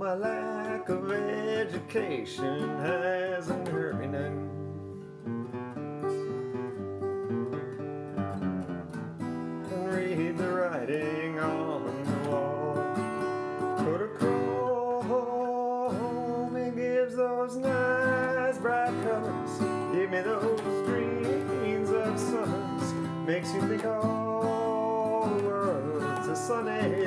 my lack of education hasn't hurt me none. Read the writing on the wall. Kodachrome, it gives those nice bright colors. Give me those dreams of summers. Makes you think all the world's a sunny